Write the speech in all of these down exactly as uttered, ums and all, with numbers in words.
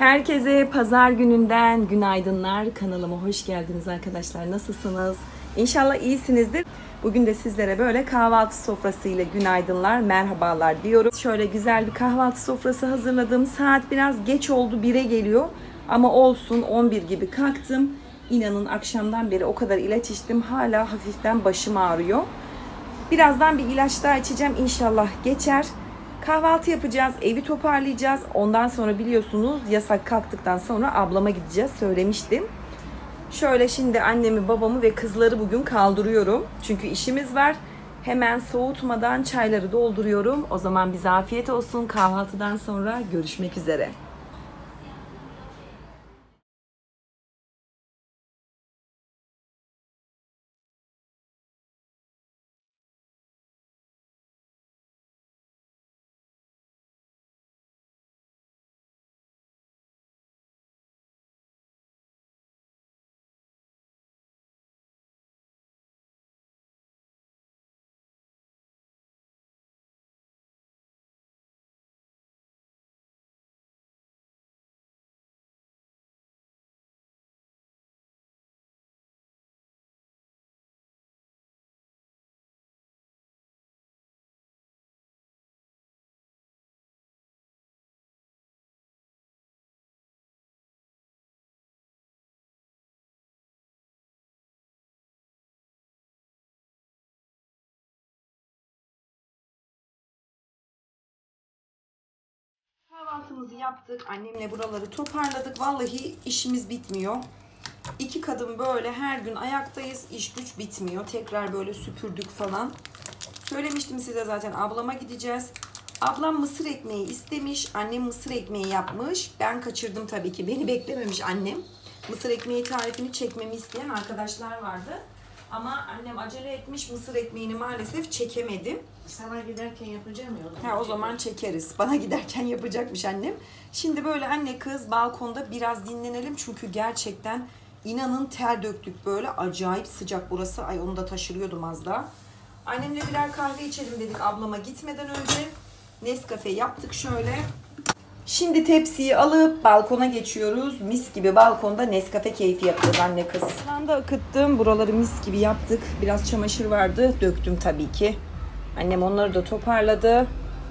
Herkese pazar gününden günaydınlar. Kanalıma hoş geldiniz arkadaşlar. Nasılsınız? İnşallah iyisinizdir. Bugün de sizlere böyle kahvaltı sofrası ile günaydınlar, merhabalar diyorum. Şöyle güzel bir kahvaltı sofrası hazırladım. Saat biraz geç oldu, bire geliyor. Ama olsun, on bir gibi kalktım. İnanın akşamdan beri o kadar ilaç içtim. Hala hafiften başım ağrıyor. Birazdan bir ilaç daha içeceğim. İnşallah geçer. Kahvaltı yapacağız, evi toparlayacağız. Ondan sonra biliyorsunuz yasak kalktıktan sonra ablama gideceğiz. Söylemiştim. Şöyle şimdi annemi, babamı ve kızları bugün kaldırıyorum. Çünkü işimiz var. Hemen soğutmadan çayları dolduruyorum. O zaman bize afiyet olsun. Kahvaltıdan sonra görüşmek üzere. Kahvaltımızı yaptık. Annemle buraları toparladık. Vallahi işimiz bitmiyor. İki kadın böyle her gün ayaktayız. İş güç bitmiyor. Tekrar böyle süpürdük falan. Söylemiştim size zaten ablama gideceğiz. Ablam mısır ekmeği istemiş. Annem mısır ekmeği yapmış. Ben kaçırdım tabii ki. Beni beklememiş annem. Mısır ekmeği tarifini çekmemi isteyen arkadaşlar vardı. Ama annem acele etmiş. Mısır ekmeğini maalesef çekemedim. Sana giderken yapacağım ya. Ha, o zaman çekeriz. Bana giderken yapacakmış annem. Şimdi böyle anne kız balkonda biraz dinlenelim. Çünkü gerçekten inanın ter döktük böyle. Acayip sıcak burası. Ay onu da taşırıyordum az daha. Annemle birer kahve içelim dedik ablama gitmeden önce. Nescafe yaptık şöyle. Şimdi tepsiyi alıp balkona geçiyoruz. Mis gibi balkonda Nescafe keyfi yapıyoruz anne kız. Ben de akıttım. Buraları mis gibi yaptık. Biraz çamaşır vardı. Döktüm tabii ki. Annem onları da toparladı.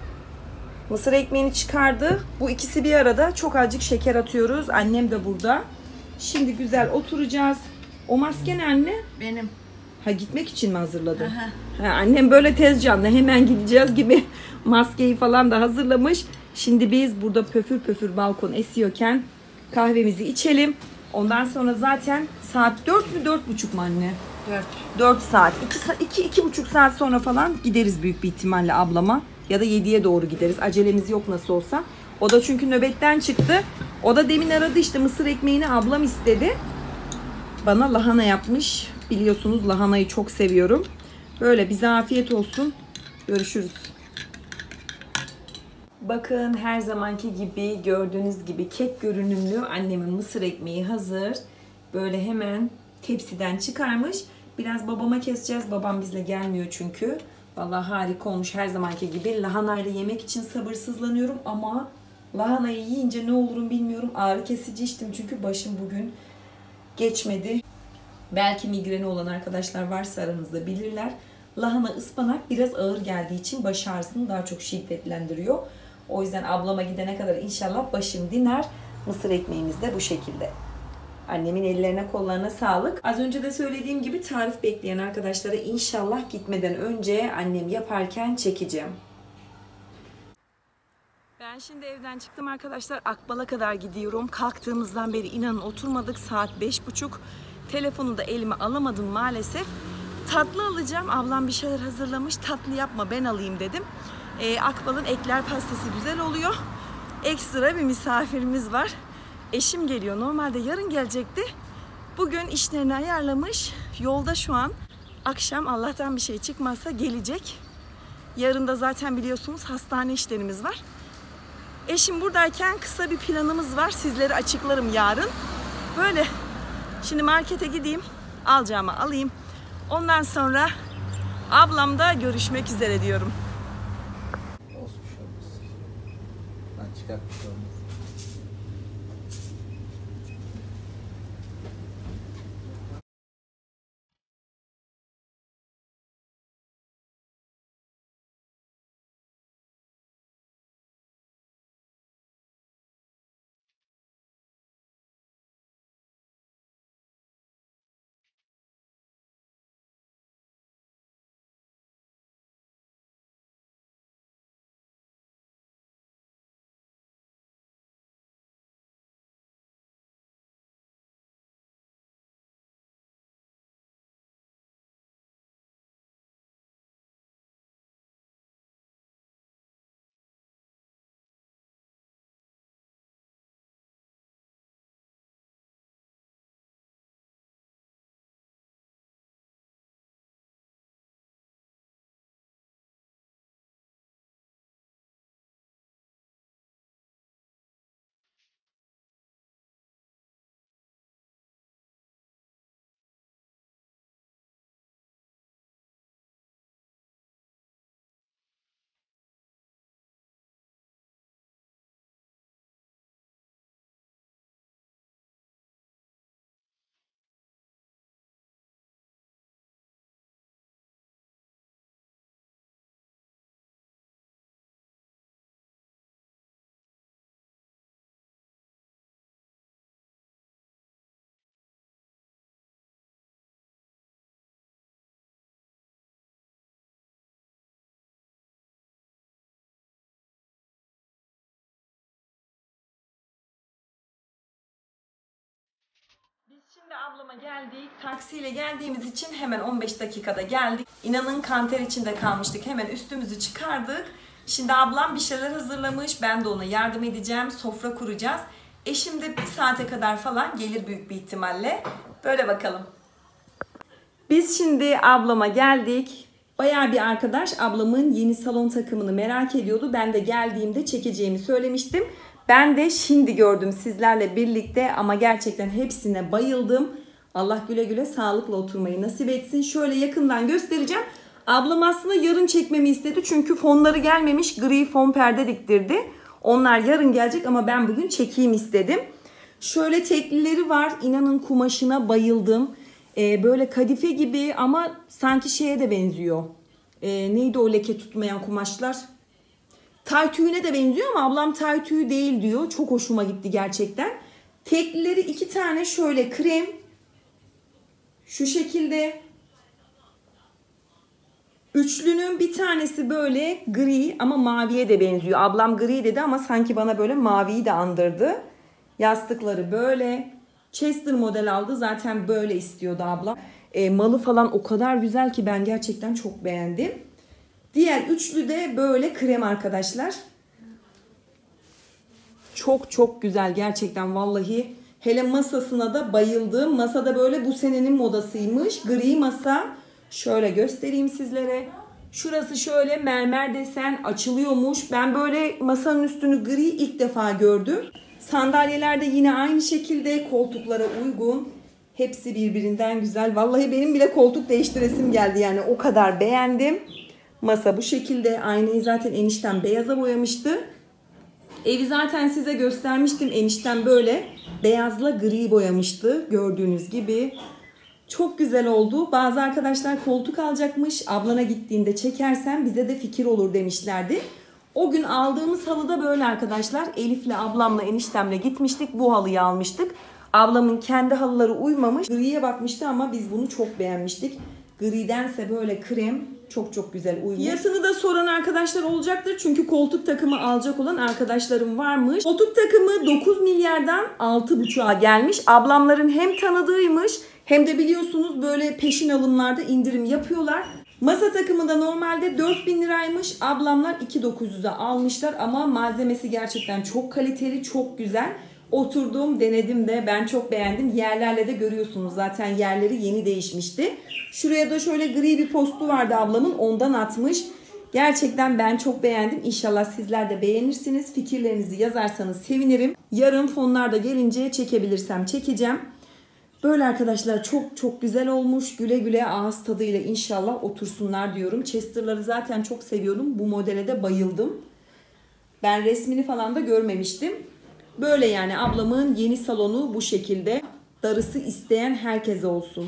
Mısır ekmeğini çıkardı. Bu ikisi bir arada. Çok azıcık şeker atıyoruz. Annem de burada. Şimdi güzel oturacağız. O maske ne anne? Benim. Ha, gitmek için mi hazırladın? Aha. Ha, annem böyle tez canlı hemen gideceğiz gibi maskeyi falan da hazırlamış. Şimdi biz burada pöfür pöfür balkon esiyorken kahvemizi içelim. Ondan sonra zaten saat dört mü dört buçuk mu anne? Dört. dört saat. iki iki buçuk saat sonra falan gideriz büyük bir ihtimalle ablama. Ya da yediye doğru gideriz. Acelemiz yok nasıl olsa. O da çünkü nöbetten çıktı. O da demin aradı işte mısır ekmeğini ablam istedi. Bana lahana yapmış. Biliyorsunuz lahanayı çok seviyorum. Böyle bize afiyet olsun. Görüşürüz. Bakın her zamanki gibi gördüğünüz gibi kek görünümlü annemin mısır ekmeği hazır. Böyle hemen tepsiden çıkarmış. Biraz babama keseceğiz. Babam bizle gelmiyor çünkü. Vallahi harika olmuş her zamanki gibi. Lahanayla yemek için sabırsızlanıyorum ama lahanayı yiyince ne olurum bilmiyorum. Ağrı kesici içtim çünkü başım bugün geçmedi. Belki migreni olan arkadaşlar varsa aranızda bilirler. Lahana ıspanak biraz ağır geldiği için baş ağrısını daha çok şiddetlendiriyor. O yüzden ablama gidene kadar inşallah başım diner. Mısır ekmeğimiz de bu şekilde. Annemin ellerine kollarına sağlık. Az önce de söylediğim gibi tarif bekleyen arkadaşlara inşallah gitmeden önce annem yaparken çekeceğim. Ben şimdi evden çıktım arkadaşlar. Akbal'a kadar gidiyorum. Kalktığımızdan beri inanın oturmadık. Saat beş buçuk. Telefonu da elime alamadım maalesef. Tatlı alacağım. Ablam bir şeyler hazırlamış. Tatlı yapma ben alayım dedim. Ee, Akbal'ın ekler pastası güzel oluyor. Ekstra bir misafirimiz var. Eşim geliyor. Normalde yarın gelecekti. Bugün işlerini ayarlamış. Yolda şu an. Akşam Allah'tan bir şey çıkmazsa gelecek. Yarın da zaten biliyorsunuz hastane işlerimiz var. Eşim buradayken kısa bir planımız var. Sizlere açıklarım yarın. Böyle. Şimdi markete gideyim. Alacağımı alayım. Ondan sonra ablamda görüşmek üzere diyorum. Olsun bir şey olmaz. Ben çıkartmış olmaz. Şimdi ablama geldik. Taksiyle geldiğimiz için hemen on beş dakikada geldik. İnanın kanter içinde kalmıştık. Hemen üstümüzü çıkardık. Şimdi ablam bir şeyler hazırlamış. Ben de ona yardım edeceğim. Sofra kuracağız. Eşim de bir saate kadar falan gelir büyük bir ihtimalle. Böyle bakalım. Biz şimdi ablama geldik. Bayağı bir arkadaş ablamın yeni salon takımını merak ediyordu. Ben de geldiğimde çekeceğimi söylemiştim. Ben de şimdi gördüm sizlerle birlikte ama gerçekten hepsine bayıldım. Allah güle güle sağlıkla oturmayı nasip etsin. Şöyle yakından göstereceğim. Ablam aslında yarın çekmemi istedi. Çünkü fonları gelmemiş. Gri fon perde diktirdi. Onlar yarın gelecek ama ben bugün çekeyim istedim. Şöyle teklileri var. İnanın kumaşına bayıldım. Ee, böyle kadife gibi ama sanki şeye de benziyor. Ee, neydi o leke tutmayan kumaşlar? Tay tüyüne de benziyor ama ablam tay tüyü değil diyor. Çok hoşuma gitti gerçekten. Teklileri iki tane şöyle krem. Şu şekilde. Üçlünün bir tanesi böyle gri ama maviye de benziyor. Ablam gri dedi ama sanki bana böyle maviyi de andırdı. Yastıkları böyle. Chester model aldı. Zaten böyle istiyordu ablam. E, malı falan o kadar güzel ki ben gerçekten çok beğendim. Diğer üçlü de böyle krem arkadaşlar. Çok çok güzel gerçekten vallahi. Hele masasına da bayıldım. Masada böyle bu senenin modasıymış. Gri masa. Şöyle göstereyim sizlere. Şurası şöyle mermer desen açılıyormuş. Ben böyle masanın üstünü gri ilk defa gördüm. Sandalyeler de yine aynı şekilde koltuklara uygun. Hepsi birbirinden güzel. Vallahi benim bile koltuk değiştiresim geldi yani o kadar beğendim. Masa bu şekilde. Aynayı zaten eniştem beyaza boyamıştı. Evi zaten size göstermiştim. Eniştem böyle beyazla gri boyamıştı. Gördüğünüz gibi. Çok güzel oldu. Bazı arkadaşlar koltuk alacakmış. Ablana gittiğinde çekersen bize de fikir olur demişlerdi. O gün aldığımız halı da böyle arkadaşlar. Elif'le ablamla eniştemle gitmiştik. Bu halıyı almıştık. Ablamın kendi halıları uymamış. Griye bakmıştı ama biz bunu çok beğenmiştik. Gridense böyle krem çok çok güzel uymuş. Fiyatını da soran arkadaşlar olacaktır. Çünkü koltuk takımı alacak olan arkadaşlarım varmış. Koltuk takımı dokuz milyardan altı buçuğa gelmiş. Ablamların hem tanıdığıymış hem de biliyorsunuz böyle peşin alımlarda indirim yapıyorlar. Masa takımı da normalde dört bin liraymış. Ablamlar iki bin dokuz yüze almışlar ama malzemesi gerçekten çok kaliteli, çok güzel. Oturdum, denedim de ben çok beğendim. Yerlerle de görüyorsunuz zaten yerleri yeni değişmişti. Şuraya da şöyle gri bir postu vardı ablamın, ondan atmış. Gerçekten ben çok beğendim. İnşallah sizler de beğenirsiniz. Fikirlerinizi yazarsanız sevinirim. Yarın fonlar da gelince çekebilirsem çekeceğim. Böyle arkadaşlar çok çok güzel olmuş. Güle güle ağız tadıyla inşallah otursunlar diyorum. Chester'ları zaten çok seviyorum. Bu modele de bayıldım. Ben resmini falan da görmemiştim. Böyle yani ablamın yeni salonu bu şekilde. Darısı isteyen herkese olsun.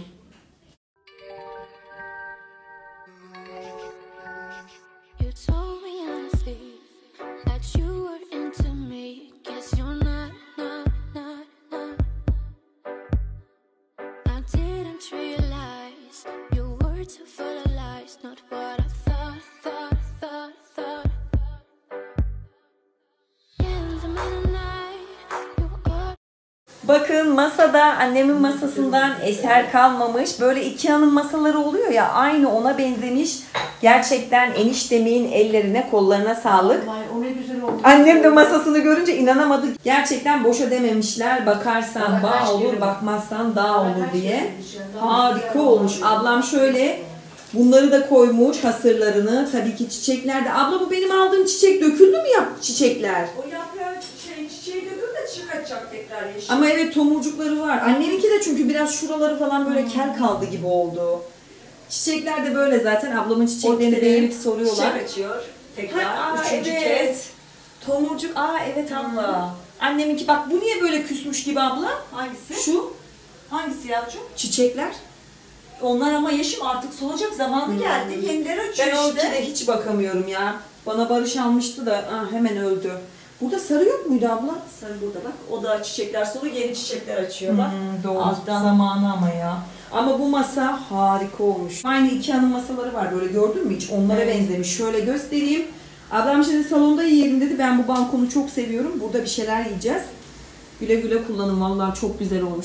Bakın masada annemin masasından eser kalmamış. Böyle Ikea'nın masaları oluyor ya, aynı ona benzemiş. Gerçekten eniştemin ellerine kollarına sağlık. Vay, o ne güzel oldu. Annem de masasını görünce inanamadı. Gerçekten boşa dememişler. Bakarsan Bana bağ olur, kere- bakmazsan dağ Bana olur kaç diye. kere dışarıdan Harika bakıyorum. olmuş. Ablam şöyle bunları da koymuş, hasırlarını. Tabii ki çiçekler de. Abla bu benim aldığım çiçek döküldü mü ya çiçekler? O yaprağı şey, çiçeği dökür de çiçek açacak tekrar yeşil. Ama evet tomurcukları var. Anneminki de çünkü biraz şuraları falan böyle kel kaldı gibi oldu. Çiçekler de böyle zaten. Ablamın çiçeklerini Orkide beğenip soruyorlar. Çiçek açıyor tekrar. Ha, aa, Üçüncü evet. kez. Tomurcuk. Aa evet abla. Anneminki bak bu niye böyle küsmüş gibi abla? Hangisi? Şu Hangisi yavrucuğum? çiçekler. Onlar ama yeşim artık solacak zamanı geldi. Yenileri açıyor Ben o işte. orkide hiç bakamıyorum ya. Bana Barış almıştı da ah, hemen öldü. Burada sarı yok muydu abla? Sarı burada bak. O da çiçekler solu yeni çiçekler açıyor bak. Hmm, doğru. Alttan. Zamanı ama ya. Ama bu masa harika olmuş. Aynı Ikea'nın masaları var böyle, gördün mü hiç? Onlara Evet. benzemiş. Şöyle göstereyim. Ablam şimdi salonda yiyelim dedi. Ben bu balkonu çok seviyorum. Burada bir şeyler yiyeceğiz. Güle güle kullanın. Vallahi çok güzel olmuş.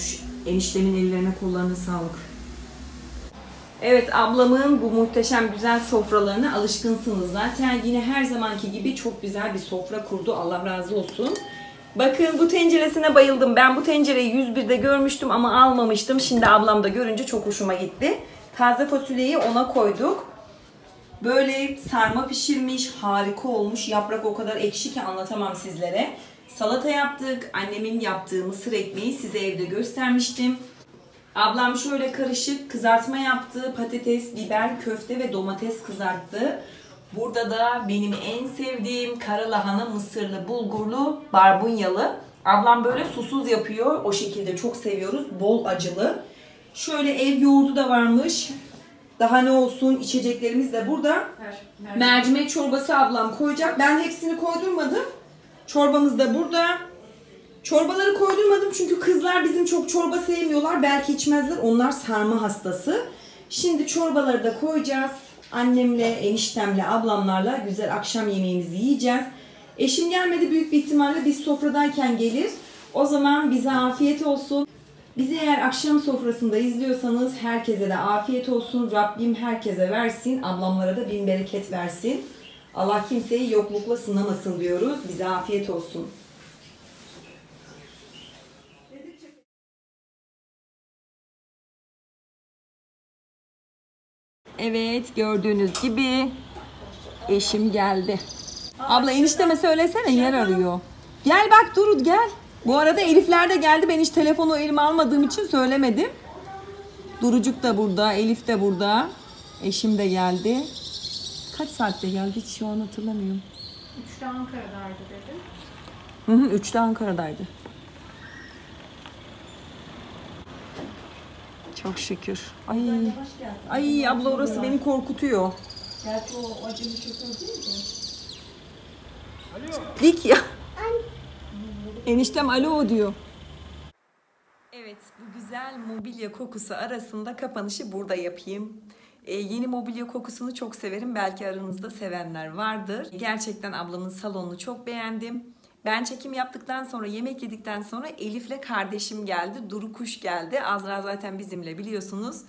Eniştemin ellerine kollarına sağlık. Evet, ablamın bu muhteşem güzel sofralarına alışkınsınız zaten. Yine her zamanki gibi çok güzel bir sofra kurdu. Allah razı olsun. Bakın bu tenceresine bayıldım. Ben bu tencereyi yüz birde görmüştüm ama almamıştım. Şimdi ablam da görünce çok hoşuma gitti. Taze fasulyeyi ona koyduk. Böyle sarma pişirmiş, harika olmuş. Yaprak o kadar ekşi ki anlatamam sizlere. Salata yaptık. Annemin yaptığı mısır ekmeği size evde göstermiştim. Ablam şöyle karışık kızartma yaptı. Patates, biber, köfte ve domates kızarttı. Burada da benim en sevdiğim kara lahana mısırlı, bulgurlu, barbunyalı. Ablam böyle susuz yapıyor. O şekilde çok seviyoruz. Bol acılı. Şöyle ev yoğurdu da varmış. Daha ne olsun, içeceklerimiz de burada. Ver, ver. Mercimek çorbası ablam koyacak. Ben hepsini koydurmadım. Çorbamız da burada. Çorbaları koydurmadım çünkü kızlar bizim çok çorba sevmiyorlar. Belki içmezler. Onlar sarma hastası. Şimdi çorbaları da koyacağız. Annemle, eniştemle, ablamlarla güzel akşam yemeğimizi yiyeceğiz. Eşim gelmedi, büyük bir ihtimalle biz sofradayken gelir. O zaman bize afiyet olsun. Bizi eğer akşam sofrasında izliyorsanız herkese de afiyet olsun. Rabbim herkese versin. Ablamlara da bin bereket versin. Allah kimseyi yoklukla sınamasın diyoruz. Bize afiyet olsun. Evet, gördüğünüz gibi eşim geldi. Abla enişteme söylesene, yer arıyor. Gel bak Durut gel. Bu arada Elifler de geldi. Ben hiç telefonu elime almadığım için söylemedim. Durucuk da burada, Elif de burada. Eşim de geldi. Kaç saatte geldi hiç şu an hatırlamıyorum. Üçte Ankara'daydı dedim. Hı hı, üçte Ankara'daydı. Çok şükür. Ay, ay abla orası beni korkutuyor. Gerçi o acemi şoför değil mi? Dik ya. Eniştem alo diyor. Evet, bu güzel mobilya kokusu arasında kapanışı burada yapayım. Ee, yeni mobilya kokusunu çok severim. Belki aranızda sevenler vardır. Gerçekten ablamın salonunu çok beğendim. Ben çekim yaptıktan sonra, yemek yedikten sonra Elif'le kardeşim geldi. Duru Kuş geldi. Azra zaten bizimle biliyorsunuz.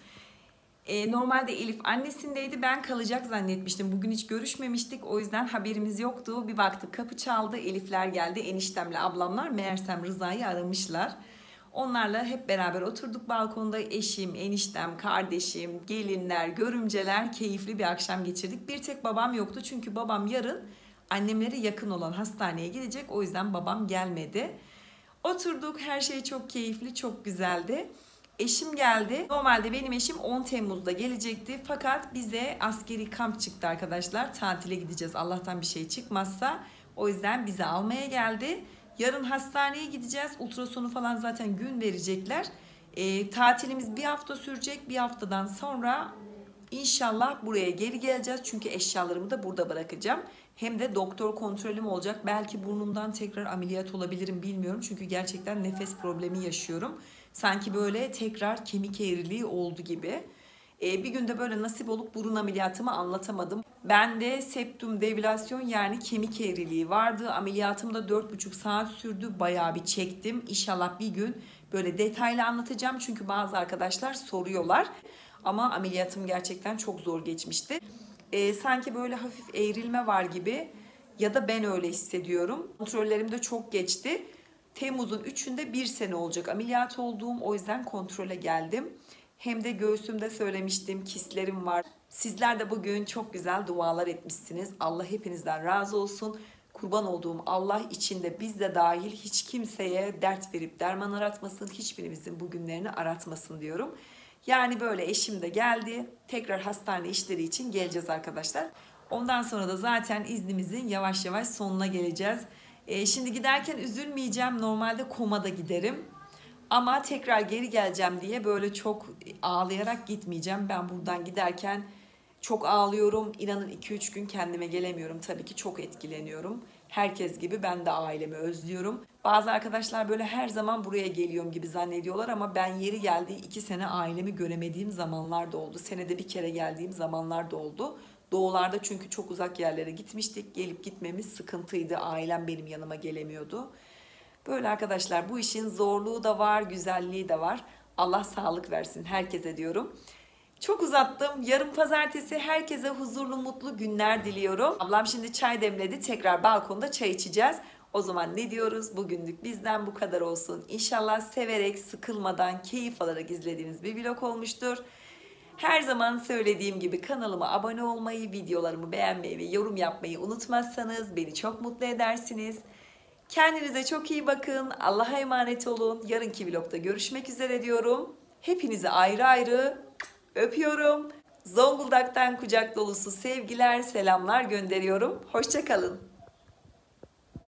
Ee, normalde Elif annesindeydi. Ben kalacak zannetmiştim. Bugün hiç görüşmemiştik. O yüzden haberimiz yoktu. Bir baktık kapı çaldı. Elifler geldi. Eniştemle ablamlar meğersem Rıza'yı aramışlar. Onlarla hep beraber oturduk balkonda. Eşim, eniştem, kardeşim, gelinler, görümceler keyifli bir akşam geçirdik. Bir tek babam yoktu. Çünkü babam yarın annemlere yakın olan hastaneye gidecek. O yüzden babam gelmedi. Oturduk. Her şey çok keyifli, çok güzeldi. Eşim geldi. Normalde benim eşim on Temmuz'da gelecekti. Fakat bize askeri kamp çıktı arkadaşlar. Tatile gideceğiz. Allah'tan bir şey çıkmazsa. O yüzden bizi almaya geldi. Yarın hastaneye gideceğiz. Ultrasonu falan zaten gün verecekler. E, tatilimiz bir hafta sürecek. Bir haftadan sonra inşallah buraya geri geleceğiz. Çünkü eşyalarımı da burada bırakacağım. Hem de doktor kontrolüm olacak. Belki burnumdan tekrar ameliyat olabilirim bilmiyorum. Çünkü gerçekten nefes problemi yaşıyorum. Sanki böyle tekrar kemik eğriliği oldu gibi. Ee, bir günde böyle nasip olup burun ameliyatımı anlatamadım. Bende septum devülasyon yani kemik eğriliği vardı. Ameliyatım da dört buçuk saat sürdü. Bayağı bir çektim. İnşallah bir gün böyle detaylı anlatacağım. Çünkü bazı arkadaşlar soruyorlar. Ama ameliyatım gerçekten çok zor geçmişti. Ee, sanki böyle hafif eğrilme var gibi ya da ben öyle hissediyorum. Kontrollerim de çok geçti. Temmuz'un üçünde bir sene olacak ameliyat olduğum. O yüzden kontrole geldim. Hem de göğsümde söylemiştim, kistlerim var. Sizler de bugün çok güzel dualar etmişsiniz. Allah hepinizden razı olsun. Kurban olduğum Allah içinde biz de dahil hiç kimseye dert verip derman aratmasın. Hiçbirimizin bugünlerini aratmasın diyorum. Yani böyle eşim de geldi. Tekrar hastane işleri için geleceğiz arkadaşlar. Ondan sonra da zaten iznimizin yavaş yavaş sonuna geleceğiz. Ee, şimdi giderken üzülmeyeceğim. Normalde komada giderim. Ama tekrar geri geleceğim diye böyle çok ağlayarak gitmeyeceğim. Ben buradan giderken çok ağlıyorum. İnanın iki üç gün kendime gelemiyorum. Tabii ki çok etkileniyorum. Herkes gibi ben de ailemi özlüyorum. Bazı arkadaşlar böyle her zaman buraya geliyorum gibi zannediyorlar ama ben yeri geldi iki sene ailemi göremediğim zamanlar da oldu. Senede bir kere geldiğim zamanlar da oldu. Doğularda çünkü çok uzak yerlere gitmiştik. Gelip gitmemiz sıkıntıydı. Ailem benim yanıma gelemiyordu. Böyle arkadaşlar bu işin zorluğu da var, güzelliği de var. Allah sağlık versin herkese diyorum. Çok uzattım. Yarın pazartesi herkese huzurlu, mutlu günler diliyorum. Ablam şimdi çay demledi. Tekrar balkonda çay içeceğiz. O zaman ne diyoruz? Bugünlük bizden bu kadar olsun. İnşallah severek, sıkılmadan, keyif alarak izlediğiniz bir vlog olmuştur. Her zaman söylediğim gibi kanalıma abone olmayı, videolarımı beğenmeyi ve yorum yapmayı unutmazsanız beni çok mutlu edersiniz. Kendinize çok iyi bakın. Allah'a emanet olun. Yarınki vlogda görüşmek üzere diyorum. Hepinizi ayrı ayrı öpüyorum. Zonguldak'tan kucak dolusu sevgiler, selamlar gönderiyorum. Hoşça kalın.